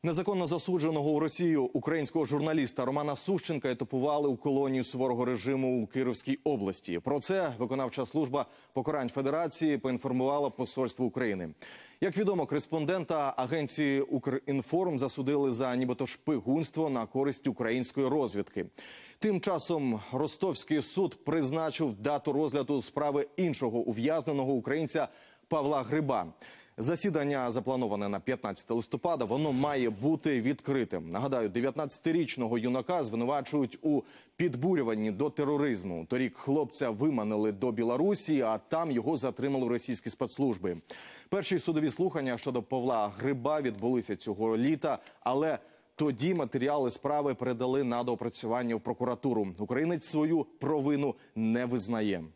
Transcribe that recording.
Незаконно засудженого у Росію українського журналіста Романа Сущенка етапували у колонію суворого режиму у Кіровській області. Про це виконавча служба покарань Федерації поінформувала посольство України. Як відомо, кореспондента агенції «Укрінформ» засудили за нібито шпигунство на користь української розвідки. Тим часом Ростовський суд призначив дату розгляду справи іншого ув'язненого українця Павла Гриба. Засідання заплановане на 15 листопада, воно має бути відкритим. Нагадаю, 19-річного юнака звинувачують у підбурюванні до тероризму. Торік хлопця виманили до Білорусі, а там його затримали російські спецслужби. Перші судові слухання щодо Павла Гриба відбулися цього літа, але тоді матеріали справи передали на доопрацювання в прокуратуру. Українець свою провину не визнає.